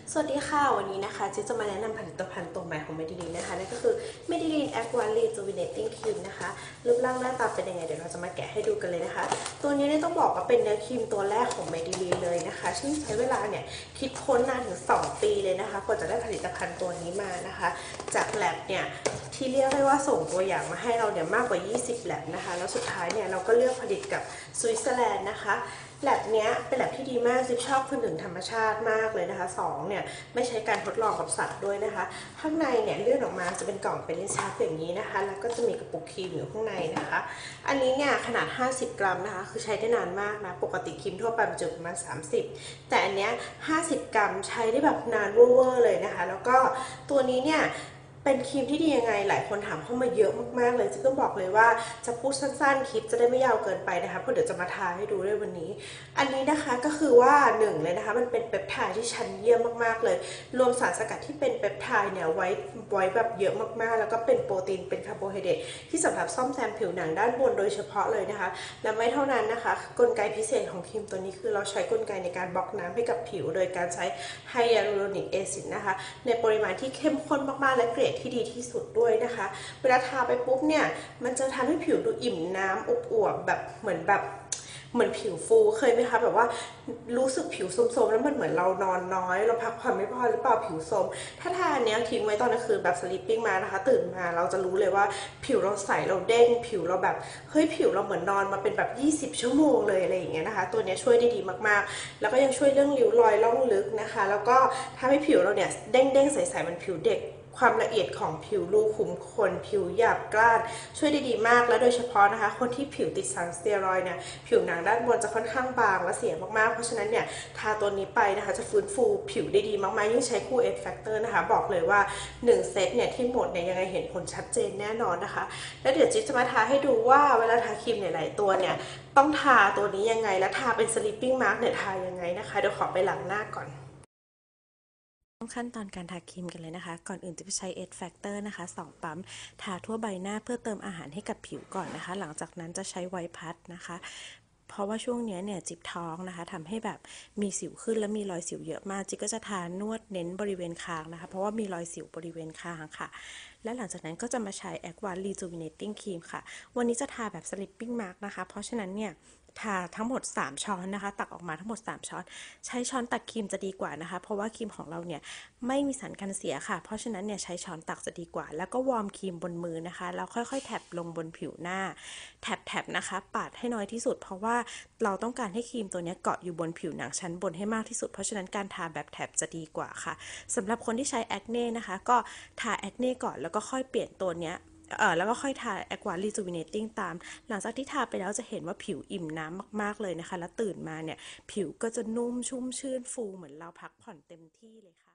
สวัสดีค่ะวันนี้นะคะเจ๊จะมาแนะนำผลิตภัณฑ์ตัวใหม่ของ Maybelline นะคะนั่นก็คือ Maybelline Aqua Rejuvenating Cream นะคะรูปร่างหน้าตาเป็นยังไงเดี๋ยวเราจะมาแกะให้ดูกันเลยนะคะตัวนี้เนี่ยต้องบอกว่าเป็นเนื้อครีมตัวแรกของ Maybelline เลยนะคะซึ่งใช้เวลาเนี่ยคิดค้นนานถึง2 ปีเลยนะคะกว่าจะได้ผลิตภัณฑ์ตัวนี้มานะคะจากแลบเนี่ยที่เรียกได้ว่าส่งตัวอย่างมาให้เราเนี่ยมากกว่า20แลบนะคะแล้วสุดท้ายเนี่ยเราก็เลือกผลิตกับสวิตเซอร์แลนด์นะคะแลบเนี้ยเป็นแลบที่ดีมากซิปชอบคือ1ธรรมชาติมากเลยนะคะ2เนี่ยไม่ใช้การทดลองกับสัตว์ด้วยนะคะข้างในเนี่ยเลื่อนออกมาจะเป็นกล่องเป็นลิ้นชักอย่างนี้นะคะแล้วก็จะมีกระปุกครีมอยู่ข้างในนะคะอันนี้เนี่ยขนาด50 กรัมนะคะคือใช้ได้นานมากนะปกติครีมทั่วไปมันจะประมาณ30แต่อันเนี้ย50 กรัมใช้ได้แบบนานเวอร์เลยนะคะแล้วก็ตัวนี้เนี่ยเป็นครีมที่ดียังไงหลายคนถามเข้ามาเยอะมากๆเลยจึงต้องบอกเลยว่าจะพูดสั้นๆคลิปจะได้ไม่ยาวเกินไปนะคะเพราะเดี๋ยวจะมาทาให้ดูด้วยวันนี้อันนี้นะคะก็คือว่า1เลยนะคะมันเป็นเปปไทด์ที่ชั้นเยี่ยมมากๆเลยรวมสารสกัดที่เป็นเปปไทด์เนี่ยไว้แบบเยอะมากๆแล้วก็เป็นโปรตีนเป็นคาร์โบไฮเดรตที่สำหรับซ่อมแซมผิวหนังด้านบนโดยเฉพาะเลยนะคะและไม่เท่านั้นนะคะกลไกพิเศษของครีมตัวนี้คือเราใช้กลไกในการบล็อกน้ำให้กับผิวโดยการใช้ไฮยาลูโรนิกแอซิดนะคะในปริมาณที่เข้มข้นมากๆและเกรดที่ดีที่สุดด้วยนะคะเวลาทาไปปุ๊บเนี่ยมันจะทำให้ผิวดูอิ่มน้ำอวบๆแบบเหมือนผิวฟูเคยไหมคะแบบว่ารู้สึกผิวโทรมๆแล้วมันเหมือนเรานอนน้อยเราพักผ่อนไม่พอหรือเปล่าผิวโทรมถ้าทาอันนี้ทิ้งไว้ตอนกลางคืนแบบสลิปปิ้งมานะคะตื่นมาเราจะรู้เลยว่าผิวเราใสเราเด้งผิวเราแบบเฮ้ยผิวเราเหมือนนอนมาเป็นแบบ20 ชั่วโมงเลยอะไรอย่างเงี้ยนะคะตัวนี้ช่วยได้ดีมากๆแล้วก็ยังช่วยเรื่องริ้วรอยล่องลึกนะคะแล้วก็ทำให้ผิวเราเนี่ยเด้งๆใสๆมันผิวเด็กความละเอียดของผิวรูขุมขนผิวหยาบกร้านช่วยได้ดีมากและโดยเฉพาะนะคะคนที่ผิวติดสารสเตียรอยด์เนี่ยผิวหนังด้านบนจะค่อนข้างบางและเสียมากๆเพราะฉะนั้นเนี่ยทาตัวนี้ไปนะคะจะฟื้นฟูผิวได้ดีมากๆยิ่งใช้คู่ X Factor นะคะบอกเลยว่า1 เซตเนี่ยที่หมดเนี่ยยังไงเห็นผลชัดเจนแน่นอนนะคะแล้วเดี๋ยวจิ๊บจะมาทาให้ดูว่าเวลาทาครีมหลายๆตัวเนี่ยต้องทาตัวนี้ยังไงและทาเป็น sleeping mask เนี่ยทายังไงนะคะเดี๋ยวขอไปล้างหน้าก่อนขั้นตอนการทาครีมกันเลยนะคะก่อนอื่นจะไปใช้ Edge Factor นะคะ2 ปั๊มทาทั่วใบหน้าเพื่อเติมอาหารให้กับผิวก่อนนะคะหลังจากนั้นจะใช้ไวท์พัดนะคะเพราะว่าช่วงนี้เนี่ยจิ๊บท้องนะคะทำให้แบบมีสิวขึ้นและมีรอยสิวเยอะมากจิ๊บก็จะทานวดเน้นบริเวณคางนะคะเพราะว่ามีรอยสิวบริเวณคางค่ะและหลังจากนั้นก็จะมาใช้ Aqua Rejuvenating Cream ค่ะวันนี้จะทาแบบ Sleeping Mask นะคะเพราะฉะนั้นเนี่ยทาทั้งหมด3 ช้อนนะคะตักออกมาทั้งหมด3 ช้อนใช้ช้อนตักครีมจะดีกว่านะคะเพราะว่าครีมของเราเนี่ยไม่มีสารกันเสียค่ะเพราะฉะนั้นเนี่ยใช้ช้อนตักจะดีกว่าแล้วก็วอร์มครีมบนมือนะคะแล้วค่อยๆแท็บลงบนผิวหน้าแท็บนะคะปาดให้น้อยที่สุดเพราะว่าเราต้องการให้ครีมตัวนี้เกาะอยู่บนผิวหนังชั้นบนให้มากที่สุดเพราะฉะนั้นการทาแบบแท็บจะดีกว่าค่ะสำหรับคนที่ใช้แอคเน่นะคะก็ทาแอคเน่ก่อนแล้วก็ค่อยเปลี่ยนตัวเนี้ยแล้วก็ค่อยทา Aqua Rejuvenating ตามหลังจากที่ทาไปแล้วจะเห็นว่าผิวอิ่มน้ำมากๆเลยนะคะแล้วตื่นมาเนี่ยผิวก็จะนุ่มชุ่มชื่นฟูเหมือนเราพักผ่อนเต็มที่เลยค่ะ